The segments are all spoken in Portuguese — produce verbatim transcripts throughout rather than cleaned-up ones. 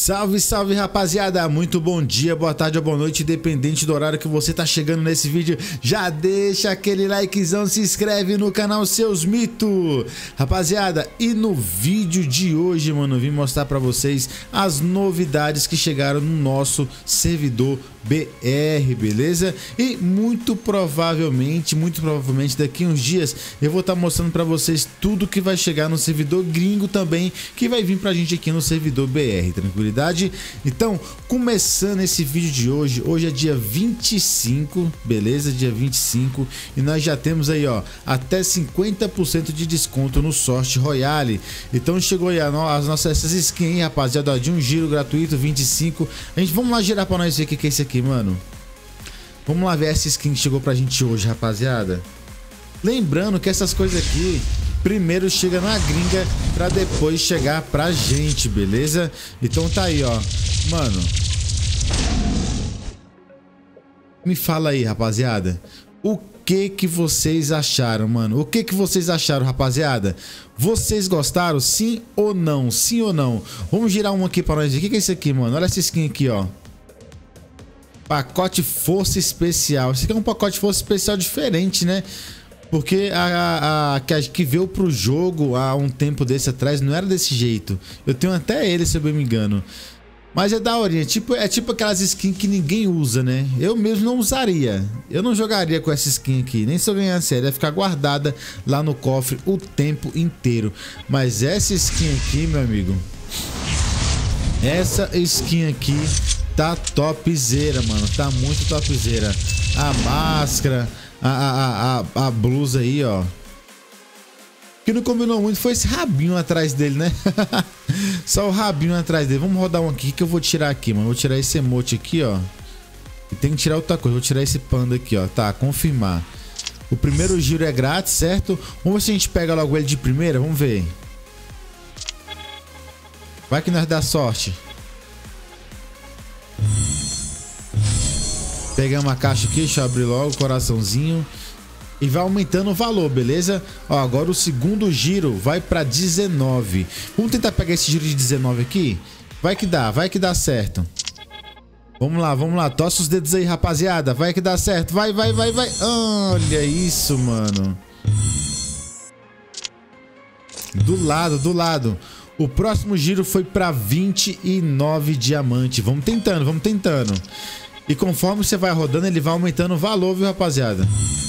Salve, salve rapaziada, muito bom dia, boa tarde ou boa noite, independente do horário que você tá chegando nesse vídeo, já deixa aquele likezão, se inscreve no canal Seus Mitos. Rapaziada, e no vídeo de hoje, mano, eu vim mostrar pra vocês as novidades que chegaram no nosso servidor B R, beleza? E muito provavelmente, muito provavelmente daqui uns dias eu vou estar mostrando pra vocês tudo que vai chegar no servidor gringo também, que vai vir pra gente aqui no servidor B R, tranquilidade? Então, começando esse vídeo de hoje, hoje é dia vinte e cinco, beleza? Dia vinte e cinco, e nós já temos aí, ó, até cinquenta por cento de desconto no Sorte Royale. Então chegou aí as nossas essas skins, rapaziada, ó, de um giro gratuito, vinte e cinco. A gente, vamos lá girar pra nós ver o que, que é isso aqui, mano. Vamos lá ver essa skin que chegou pra gente hoje, rapaziada. Lembrando que essas coisas aqui primeiro chega na gringa pra depois chegar pra gente, beleza? Então tá aí, ó. Mano, me fala aí, rapaziada, o que que vocês acharam, mano? O que que vocês acharam, rapaziada? Vocês gostaram? Sim ou não? Sim ou não? Vamos girar um aqui pra nós. O que que é isso aqui, mano? Olha essa skin aqui, ó. Pacote Força Especial. Esse aqui é um pacote Força Especial diferente, né? Porque a, a, a que, que veio pro jogo há um tempo desse atrás não era desse jeito. Eu tenho até ele, se eu bem me engano. Mas é daorinha. Tipo, é tipo aquelas skins que ninguém usa, né? Eu mesmo não usaria. Eu não jogaria com essa skin aqui. Nem se eu ganhasse ela. Ia ficar guardada lá no cofre o tempo inteiro. Mas essa skin aqui, meu amigo, essa skin aqui tá topzera, mano. Tá muito topzera. A máscara, a, a, a, a blusa aí, ó. O que não combinou muito foi esse rabinho atrás dele, né? Só o rabinho atrás dele. Vamos rodar um aqui. O que eu vou tirar aqui, mano? Vou tirar esse emote aqui, ó. E tem que tirar outra coisa. Vou tirar esse panda aqui, ó. Tá, confirmar. O primeiro giro é grátis, certo? Vamos ver se a gente pega logo ele de primeira. Vamos ver. Vai que nós dá sorte. Pegamos a caixa aqui, deixa eu abrir logo o coraçãozinho. E vai aumentando o valor, beleza? Ó, agora o segundo giro vai pra dezenove. Vamos tentar pegar esse giro de dezenove aqui? Vai que dá, vai que dá certo. Vamos lá, vamos lá. Tosse os dedos aí, rapaziada. Vai que dá certo. Vai, vai, vai, vai. Olha isso, mano. Do lado, do lado. O próximo giro foi pra vinte e nove diamantes. Vamos tentando, vamos tentando. E conforme você vai rodando, ele vai aumentando o valor, viu, rapaziada?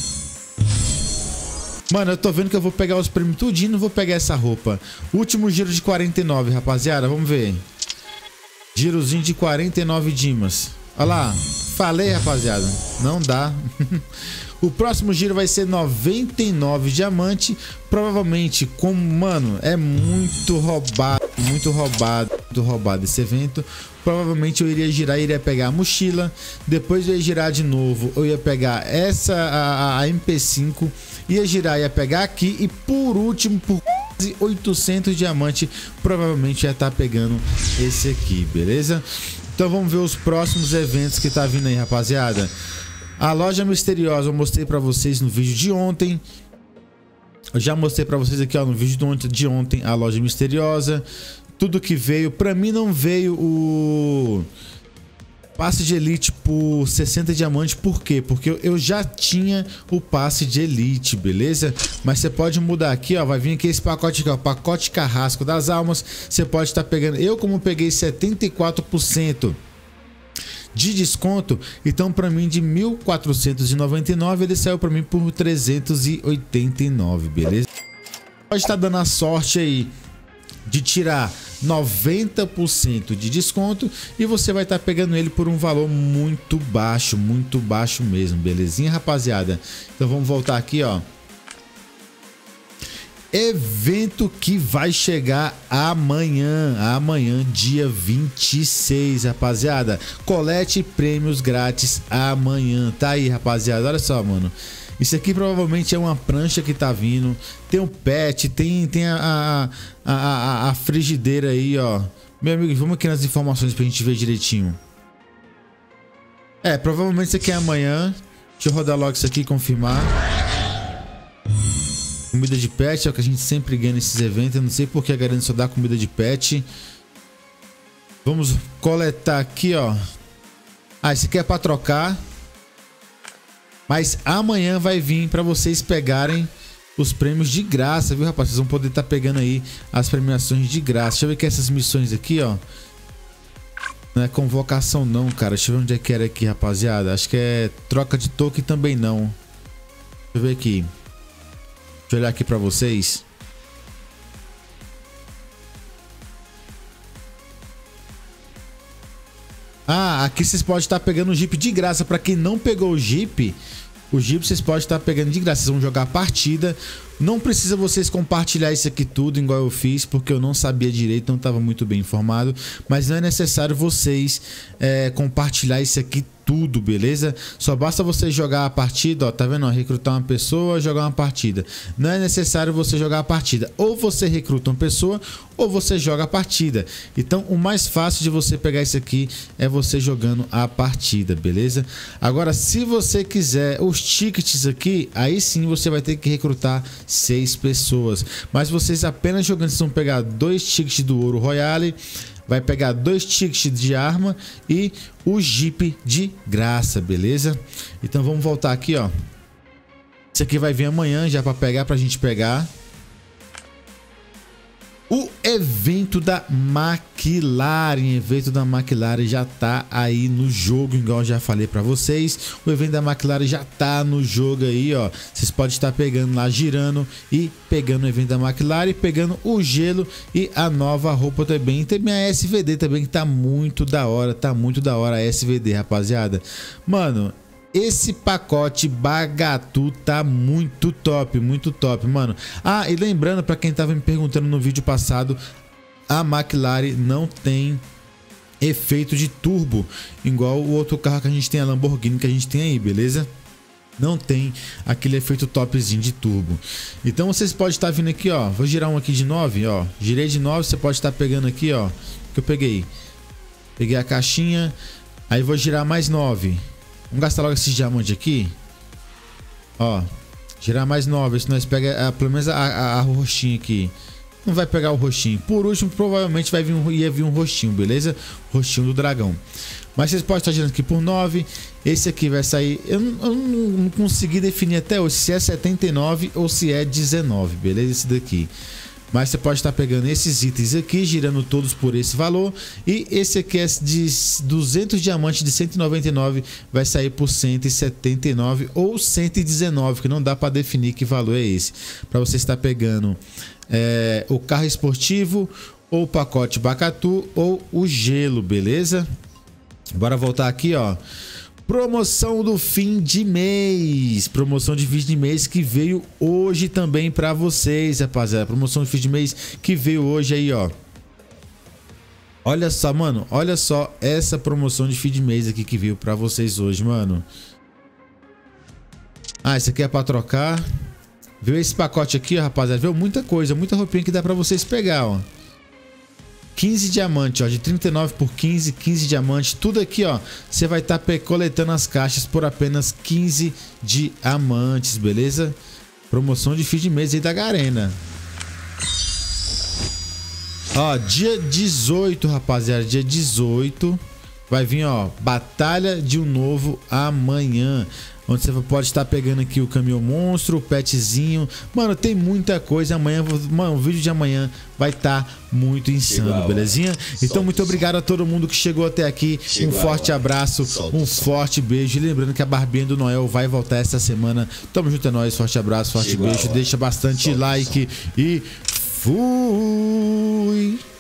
Mano, eu tô vendo que eu vou pegar os prêmios tudinho, não vou pegar essa roupa. Último giro de quarenta e nove, rapaziada, vamos ver. Girozinho de quarenta e nove dimas. Olha lá, falei, rapaziada, não dá. O próximo giro vai ser noventa e nove diamante. Provavelmente, como, mano, é muito roubado, muito roubado, muito roubado esse evento. Provavelmente eu iria girar, iria pegar a mochila. Depois eu ia girar de novo. Eu ia pegar essa, a, a M P cinco. Ia girar, ia pegar aqui. E por último, por quase oitocentos diamantes, provavelmente ia estar pegando esse aqui, beleza? Então vamos ver os próximos eventos que tá vindo aí, rapaziada. A loja misteriosa eu mostrei pra vocês no vídeo de ontem. Eu já mostrei pra vocês aqui, ó, no vídeo de ontem, a loja misteriosa. Tudo que veio, pra mim não veio o passe de elite por sessenta diamantes. Por quê? Porque eu já tinha o passe de elite, beleza? Mas você pode mudar aqui, ó. Vai vir aqui esse pacote aqui, ó, pacote carrasco das almas. Você pode estar pegando, eu como peguei setenta e quatro por cento de desconto, então para mim de mil quatrocentos e noventa e nove ele saiu para mim por trezentos e oitenta e nove, beleza? Pode estar dando a sorte aí de tirar noventa por cento de desconto e você vai estar pegando ele por um valor muito baixo, muito baixo mesmo, belezinha, rapaziada? Então vamos voltar aqui, ó. Evento que vai chegar amanhã, amanhã, dia vinte e seis, rapaziada. Colete prêmios grátis amanhã. Tá aí, rapaziada. Olha só, mano. Isso aqui provavelmente é uma prancha que tá vindo. Tem o pet, tem, tem a, a, a, a, a frigideira aí, ó. Meu amigo, vamos aqui nas informações pra gente ver direitinho. É, provavelmente isso aqui é amanhã. Deixa eu rodar logo isso aqui e confirmar. Comida de pet é o que a gente sempre ganha nesses eventos. Eu não sei porque a galera só dá comida de pet. Vamos coletar aqui, ó. Ah, esse aqui é pra trocar. Mas amanhã vai vir pra vocês pegarem os prêmios de graça, viu, rapaz? Vocês vão poder estar tá pegando aí as premiações de graça. Deixa eu ver que essas missões aqui, ó. Não é convocação não, cara. Deixa eu ver onde é que era aqui, rapaziada. Acho que é troca de token também não. Deixa eu ver aqui. Deixa eu olhar aqui pra vocês. Ah, aqui vocês podem estar pegando o Jeep de graça. Pra quem não pegou o Jeep, o Jeep vocês podem estar pegando de graça. Vocês vão jogar a partida. Não precisa vocês compartilhar isso aqui tudo igual eu fiz, porque eu não sabia direito, não estava muito bem informado. Mas não é necessário vocês é, compartilhar isso aqui tudo, beleza? Só basta você jogar a partida, ó, tá vendo? Ó, recrutar uma pessoa, jogar uma partida. Não é necessário você jogar a partida. Ou você recruta uma pessoa, ou você joga a partida. Então, o mais fácil de você pegar isso aqui é você jogando a partida, beleza? Agora, se você quiser os tickets aqui, aí sim você vai ter que recrutar seis pessoas. Mas vocês apenas jogando, vocês vão pegar dois tickets do Ouro Royale, vai pegar dois tickets de arma e o Jeep de graça, beleza? Então vamos voltar aqui, ó. Isso aqui vai vir amanhã já para pegar, pra gente pegar. O evento da McLaren, evento da McLaren já tá aí no jogo, igual eu já falei para vocês. O evento da McLaren já tá no jogo aí, ó. Vocês podem estar pegando lá, girando e pegando o evento da McLaren, pegando o gelo e a nova roupa também. Tem minha S V D também, que tá muito da hora, tá muito da hora a S V D, rapaziada. Mano, esse pacote Bagatu tá muito top, muito top, mano. Ah, e lembrando, para quem tava me perguntando no vídeo passado, a McLaren não tem efeito de turbo, igual o outro carro que a gente tem, a Lamborghini que a gente tem aí, beleza? Não tem aquele efeito topzinho de turbo. Então vocês podem estar vindo aqui, ó. Vou girar um aqui de nove, ó. Girei de nove, você pode estar pegando aqui, ó. Que eu peguei. Peguei a caixinha. Aí vou girar mais nove. Vamos gastar logo esses diamantes aqui. Ó, girar mais nove. Se nós pega a, pelo menos a, a, a roxinha aqui. Não vai pegar o roxinho. Por último, provavelmente vai vir um, ia vir um rostinho, beleza? Rostinho do dragão. Mas vocês podem estar girando aqui por nove. Esse aqui vai sair. Eu, não, eu não consegui definir até hoje se é setenta e nove ou se é dezenove, beleza? Esse daqui. Mas você pode estar pegando esses itens aqui, girando todos por esse valor. E esse aqui é de duzentos diamantes de cento e noventa e nove, vai sair por cento e setenta e nove ou cento e dezenove, que não dá para definir que valor é esse. Para você estar pegando é, o carro esportivo, ou o pacote Bagatu, ou o gelo, beleza? Bora voltar aqui, ó. Promoção do fim de mês. Promoção de fim de mês que veio hoje também pra vocês, rapaziada. Promoção de fim de mês que veio hoje aí, ó. Olha só, mano. Olha só essa promoção de fim de mês aqui que veio pra vocês hoje, mano. Ah, esse aqui é pra trocar. Veio esse pacote aqui, ó, rapaziada. Veio muita coisa, muita roupinha que dá pra vocês pegar, ó. quinze diamantes, ó, de trinta e nove por quinze, quinze diamantes, tudo aqui, ó. Você vai estar tá coletando as caixas por apenas quinze diamantes, beleza? Promoção de fim de mês aí da Garena. Ó, dia dezoito, rapaziada, dia dezoito vai vir, ó, Batalha de um Novo Amanhã, onde você pode estar pegando aqui o caminhão monstro, o petzinho. Mano, tem muita coisa. Amanhã, mano, o vídeo de amanhã vai estar muito insano, chegou, belezinha? Então, muito obrigado a todo mundo que chegou até aqui. Chegou, um forte abraço, solta, um solta. forte beijo. E lembrando que a Barbinha do Noel vai voltar essa semana. Tamo junto, é nóis. Forte abraço, forte chegou, beijo. Deixa bastante solta, like solta. E fui!